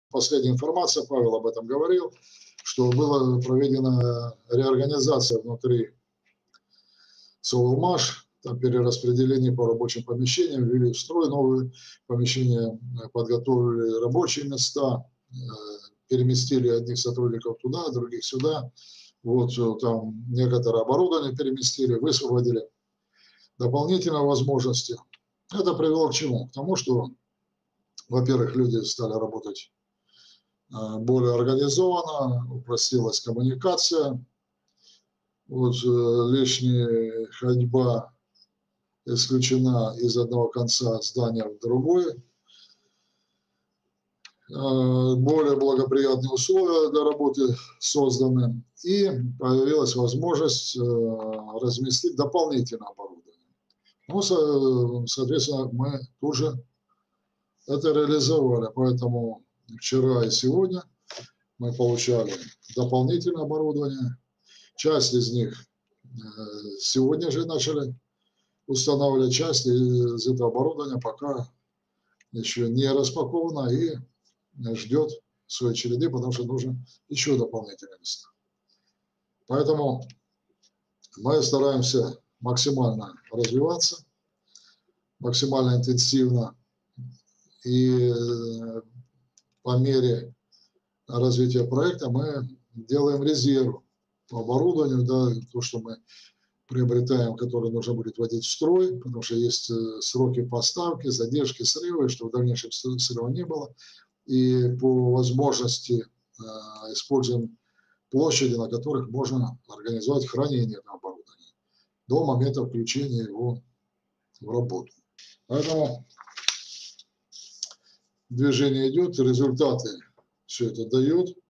Последняя информация, Павел об этом говорил, что была проведена реорганизация внутри Соволмаш, там перераспределение по рабочим помещениям, ввели в строй новые помещения, подготовили рабочие места, переместили одних сотрудников туда, других сюда. Вот там некоторое оборудование переместили, высвободили дополнительные возможности. Это привело к чему? К тому, что, во-первых, люди стали работать более организованно, упростилась коммуникация, вот лишняя ходьба исключена из одного конца здания в другой, более благоприятные условия для работы созданы, и появилась возможность разместить дополнительное оборудование. Ну, соответственно, мы тут же это реализовали, поэтому вчера и сегодня мы получали дополнительное оборудование. Часть из них сегодня же начали устанавливать, часть из этого оборудования пока еще не распакована и ждет своей череды, потому что нужно еще дополнительные места. Поэтому мы стараемся максимально развиваться, максимально интенсивно, и по мере развития проекта мы делаем резерв по оборудованию, да, то, что мы приобретаем, которое нужно будет вводить в строй, потому что есть сроки поставки, задержки, срывы, чтобы в дальнейшем срыва не было. И по возможности используем площади, на которых можно организовать хранение этого оборудования до момента включения его в работу. Поэтому движение идет, результаты все это дает.